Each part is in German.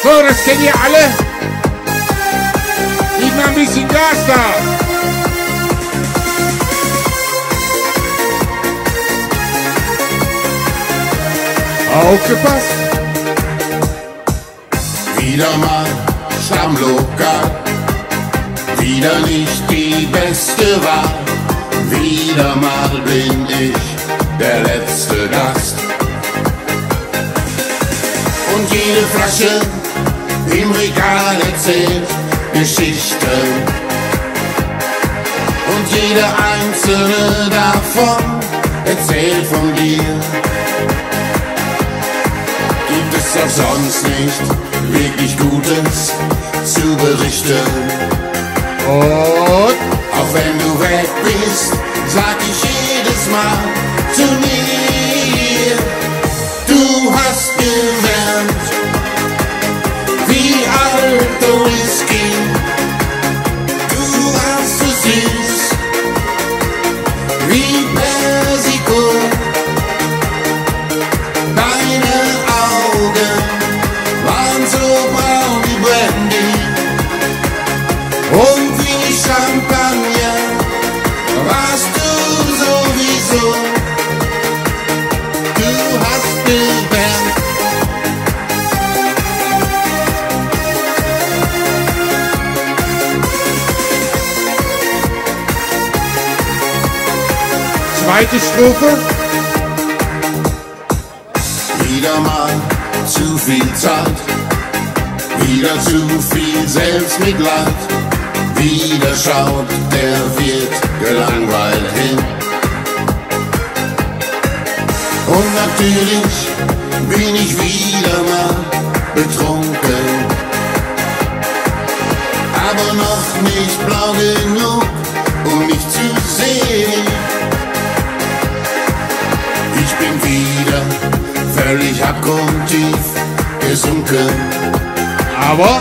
So, das kennt ihr alle. Gib mal ein bisschen Gas da. Aufgepasst. Wieder mal Stammlokal, wieder nicht die beste Wahl. Wieder mal bin ich der letzte Gast. Und jede Flasche im Regal erzählt Geschichten. Und jede einzelne davon erzählt von dir. Gibt es auch sonst nicht wirklich Gutes zu berichten? Und auch wenn du weg bist, sag ich jedes Mal zu mir: Du hast gelernt, wie alter Whisky. Du warst so süß wie Mexiko. Deine Augen waren so braun wie Brandy und wie Champagner warst du sowieso. Du hast gelernt. zweite Strophe. Wieder mal zu viel Zeit, wieder zu viel Selbstmitleid. Wieder schaut der Wirt gelangweilt hin. Und natürlich bin ich wieder mal betrunken, aber noch nicht blau genug, um mich zu sehen. Ich bin wieder völlig abgrundtief gesunken, Aber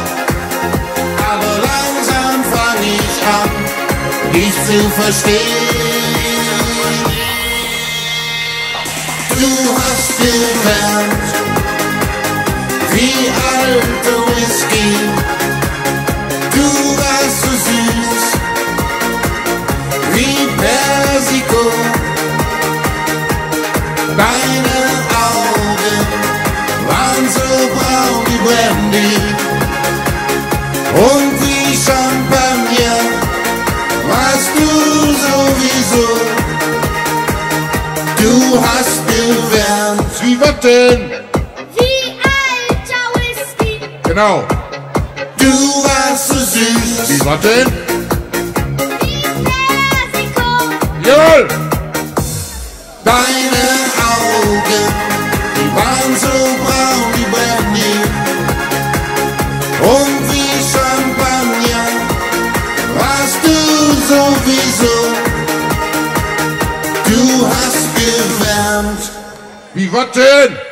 langsam fang ich an, dich zu verstehen. Du hast gelernt, wie alter Whisky. Du warst so süß wie Persiko. Deine Augen waren so braun wie Brandy und wie Champagner warst du sowieso. Du hast gelernt. wie was denn? Wie alter Whisky. Genau. Du warst so süß Wie was denn? Wie Mexiko. Jawohl. Deine Augen, die waren so braun wie Brandy und wie Champagner warst du sowieso. Du hast gelernt. Wie was denn?